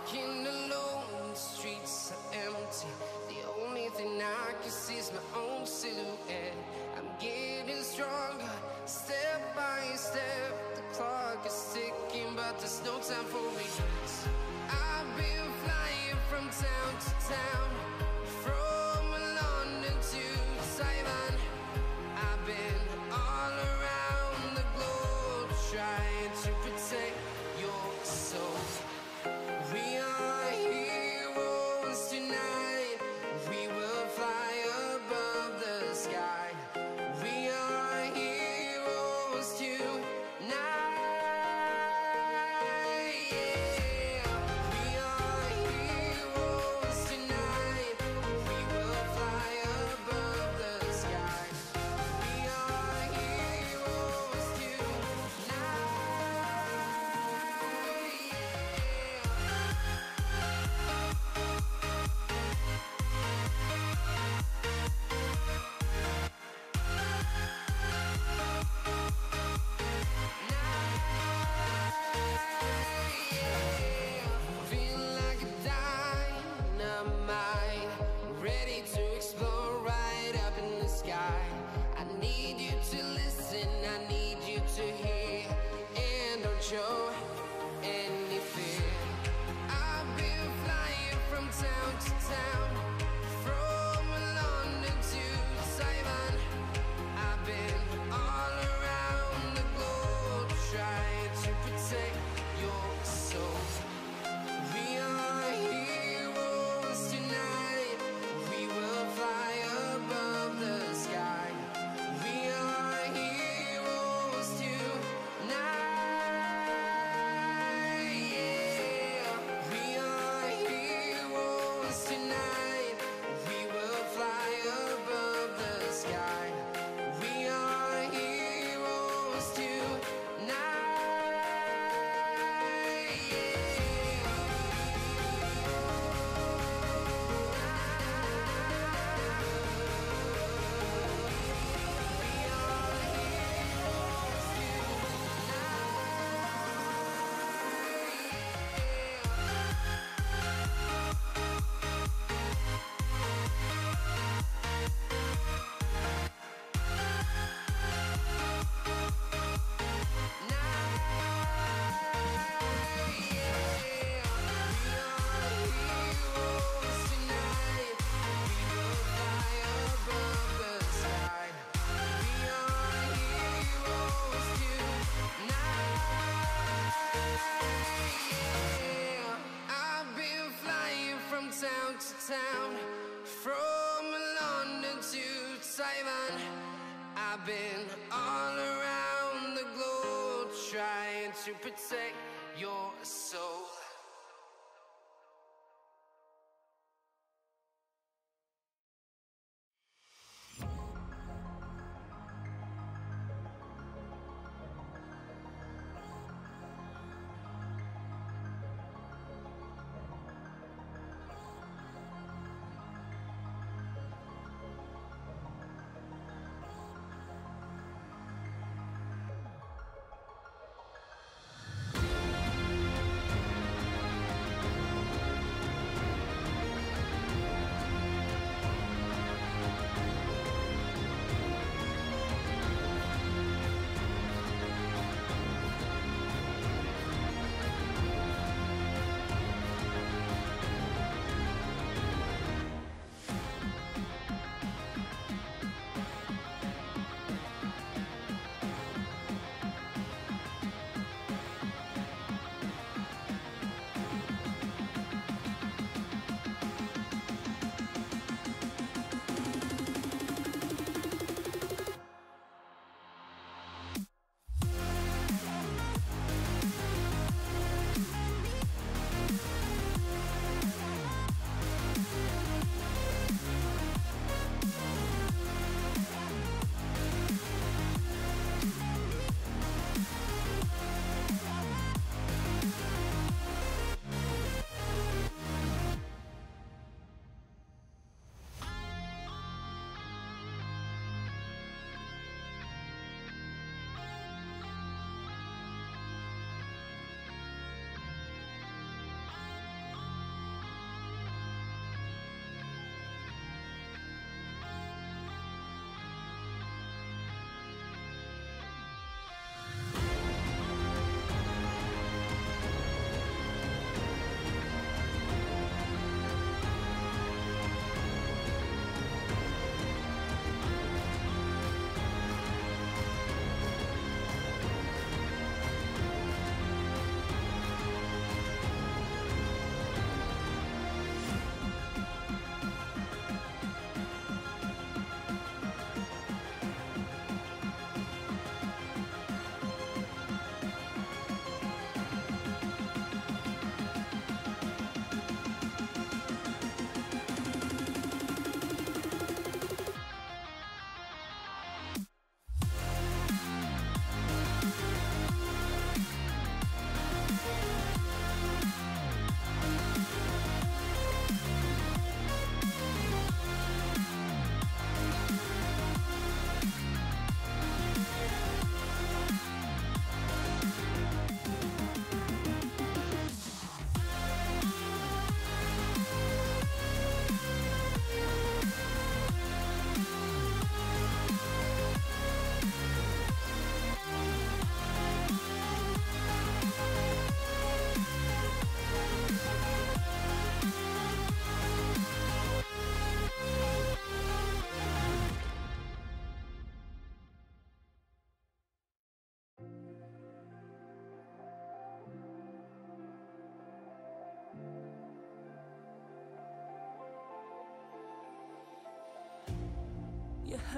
walking alone, the streets are empty. The only thing I can see is my own silhouette. I'm getting stronger, step by step. The clock is ticking, but there's no time for regrets. I've been flying from town to town, from London to Taiwan. I've been all around the globe, trying to protect your soul. We are heroes tonight. We will fly above the sky. We are heroes tonight. Yeah. We are heroes tonight. We will fly above the sky. We are heroes tonight. Feel like a dynamite, ready to explode right up in the sky. I need you to listen, I need you to hear, and don't show any fear. I've been flying from town to town, from London to Taiwan. I've been all around the globe, trying to protect your soul. We are heroes tonight. We will fly above the sky. We are heroes tonight. Yeah. We are heroes tonight. We will fly above the sky. We are heroes tonight. Yeah. We are heroes town to town, from London to Taiwan. I've been all around the globe, trying to protect your soul.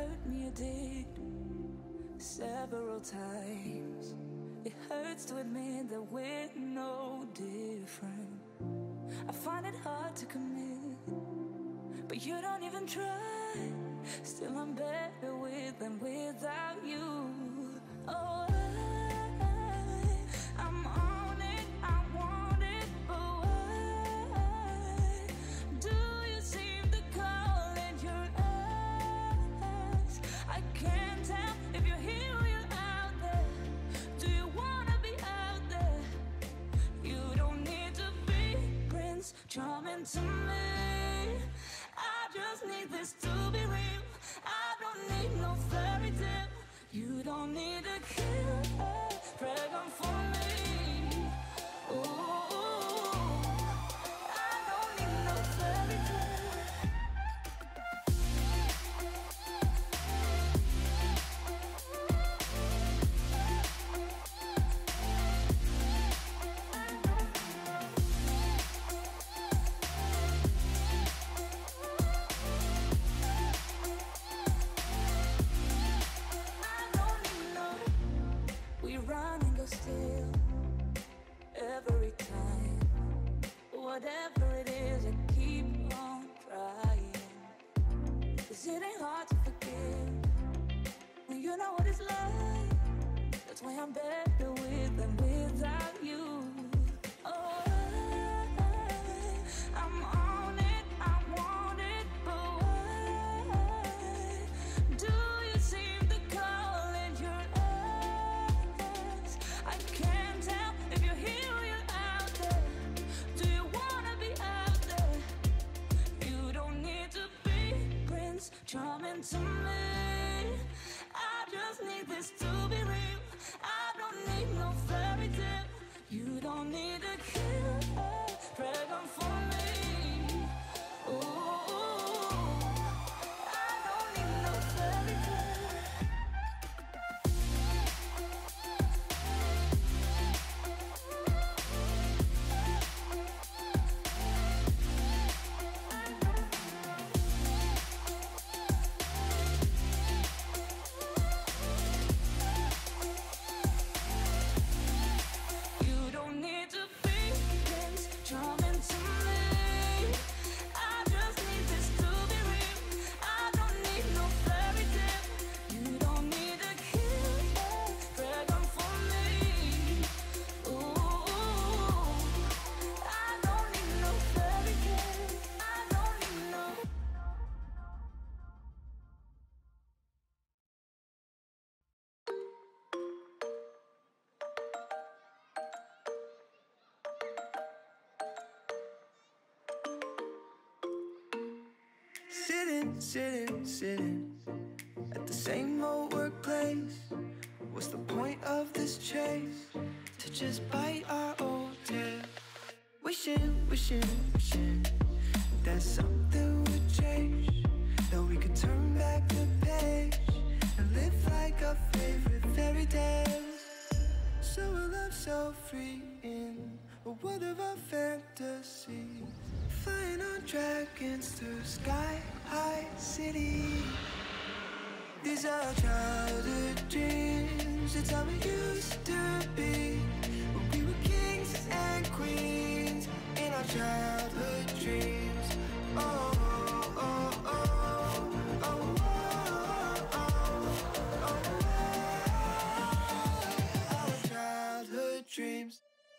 hurt me, you did several times. It hurts to admit that we're no different. I find it hard to commit, but you don't even try. Still I'm better with than without you. Oh, I'm on it, I want it, but why do you seem to call in your eyes? I can't tell if you're here or you're out there. Do you wanna be out there? You don't need to be Prince Charming to me. I just need this to be real. I don't need no fairy tale. You don't need a killer pregnant for me. Ooh, I don't need no fairy tale. Still, every time, whatever it is, I keep on trying. 'Cause it ain't hard to forgive when you know what it's like. That's why I'm better with than without you. Oh, I'm on it, I want it, but why do you seem to call in your eyes? I can't tell if you're here or you're out there. Do you wanna be out there? You don't need to be Prince Charming to me. I just need this to be real. I don't need no fairy tale. You don't need a killer pregnant for me. Ooh, I don't need no fairy tale. You don't need to be Prince Charming to me. I just need this to be real. I don't need no fairy tale. You don't need a killer pregnant for me. Ooh, I don't need no fairy tale. I don't need no. Sitting at the same old workplace. What's the point of this chase? To just bite our old tail. Wishing that something would change, that we could turn back the page and live like our favorite fairy tales. So a love so free in a world of our fantasies, flying on dragons through sky-high cities. These are childhood dreams. It's how we used to be when we were kings and queens in our childhood dreams. Oh, oh, oh, oh, oh, oh, oh, oh. Our childhood dreams.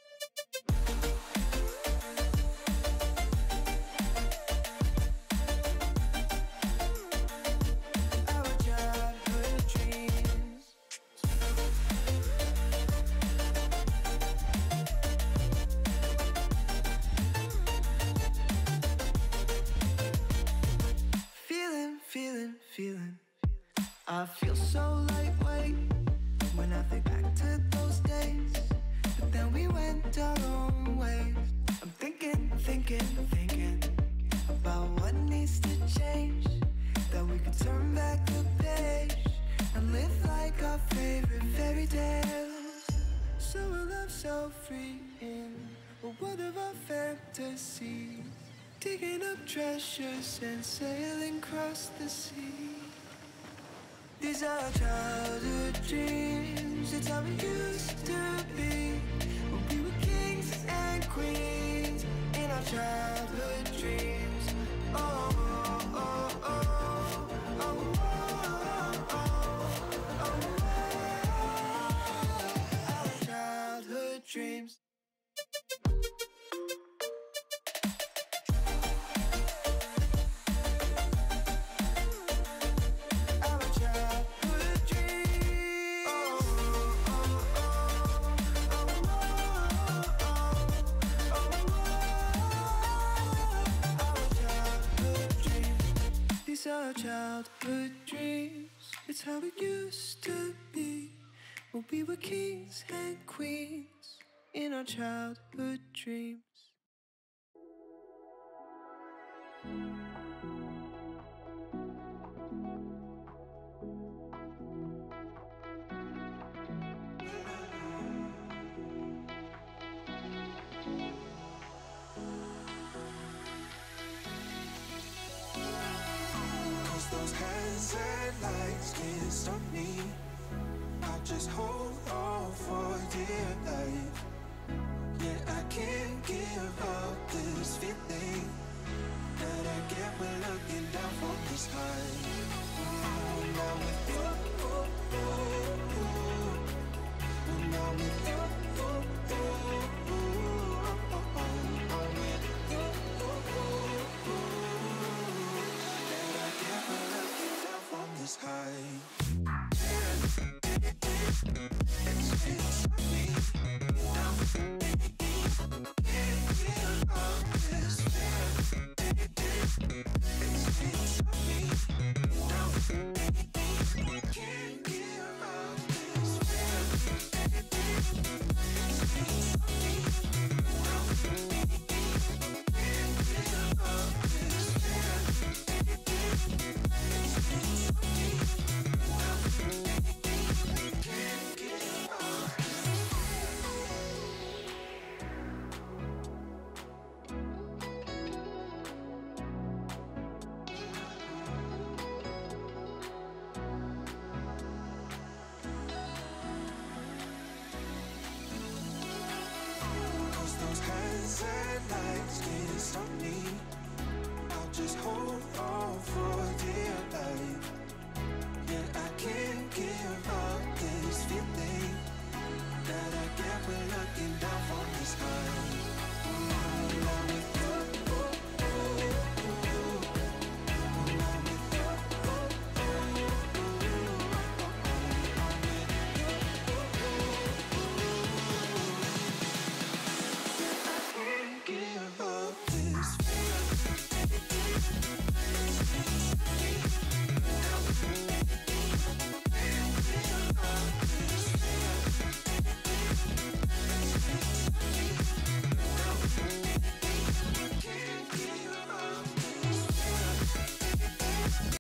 Feeling, I feel so lightweight when I think back to those days. But then we went our own ways. I'm thinking about what needs to change, that we could turn back the page and live like our favorite fairy tales. So a love so free in a world of our fantasies, digging up treasures and sailing across the sea. These are childhood dreams. It's how it used to be when we were kings and queens in our childhood dreams. Oh, oh, oh, oh, oh, oh, oh. Our childhood dreams. Our childhood dreams, it's how it used to be when we were kings and queens in our childhood dreams. Those hands and lights can't stop me. I just hold on for dear life. Yeah, I can't give up this feeling that I get when looking down from the sky. Now with you, now with you, high. Lights can't stop me. I'll just hold on for